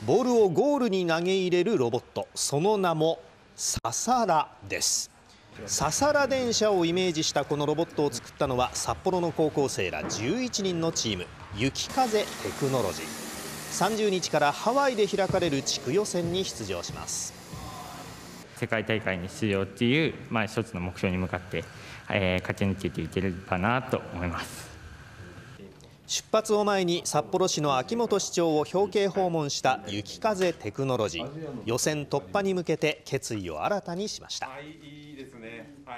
ボールをゴールに投げ入れるロボット、その名もササラです。ササラ電車をイメージしたこのロボットを作ったのは札幌の高校生ら11人のチーム、雪風テクノロジー。30日からハワイで開かれる地区予選に出場します。 世界大会に出場っていう、一つの目標に向かって、勝ち抜けていければなと思います。 出発を前に札幌市の秋元市長を表敬訪問した雪風テクノロジー。予選突破に向けて決意を新たにしました。